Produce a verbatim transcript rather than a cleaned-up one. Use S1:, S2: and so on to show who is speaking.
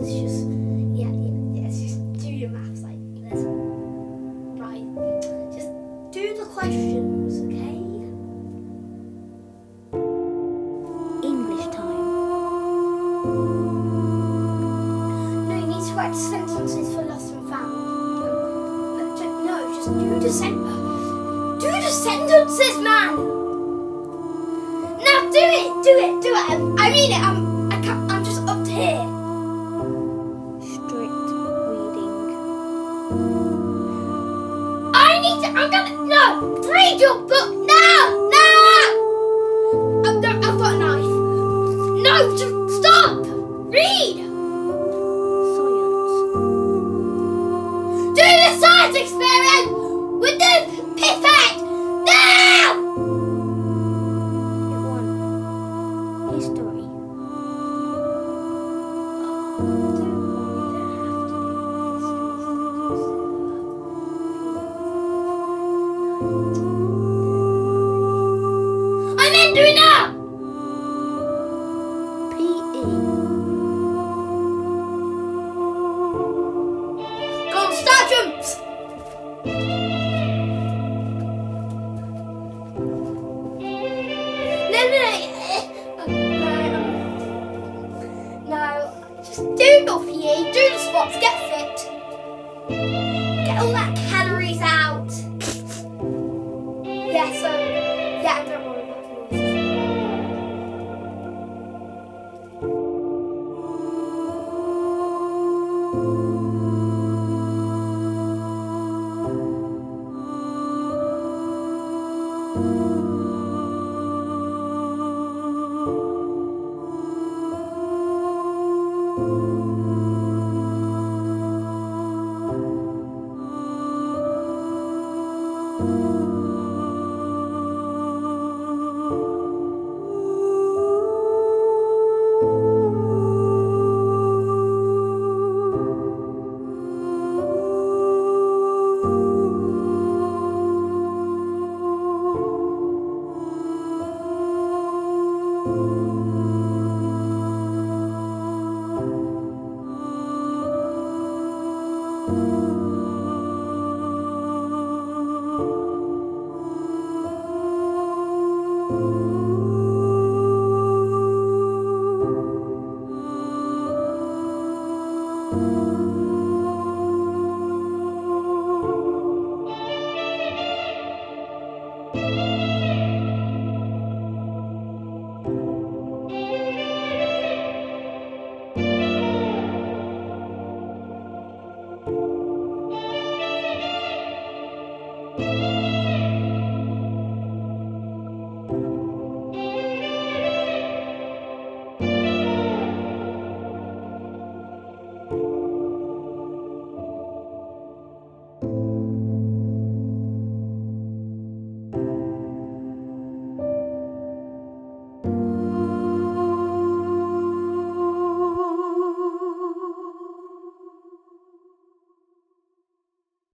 S1: It's just, yeah, yeah, yeah, it's just do your maths like this. Right. Just do the questions, okay?
S2: English time.
S1: No, you need to write sentences for lost and found. No, ju- no, just do the sen- Do the sentences, man! Now do it, do it, do it. I, I mean it. I'm, I can't. I'm just up to here.
S2: Strict reading.
S1: I need to. I'm gonna. No, read your book now, now. I've, no, I've got a knife. No, just stop. Read.
S2: Science.
S1: Do the science experiment with the pipette now.
S2: Bit one. History.
S1: I'm in. Do it now.
S2: P E.
S1: Go on, start jumps. No, no, no. No, no. Just do your P E, do the spots, get